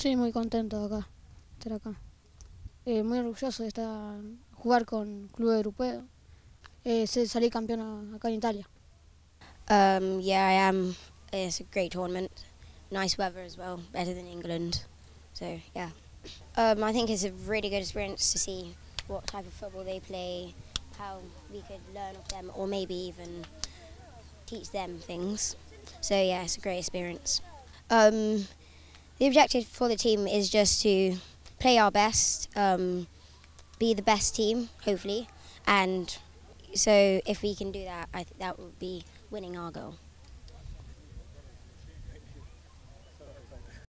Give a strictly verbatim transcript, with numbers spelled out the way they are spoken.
Sí, muy contento de acá, estar acá. Eh, muy orgulloso de estar, jugar con Club Europeo. Eh, se- salí campeón acá en Italia. Um, yeah, I am. It's a great tournament. Nice weather as well, better than England. So, yeah. Um, I think it's a really good experience to see what type of football they play, how we could learn of them, or maybe even teach them things. So, yeah, it's a great experience. Um, the objective for the team is just to play our best, um, be the best team, hopefully, and so if we can do that, I think that would be winning our goal.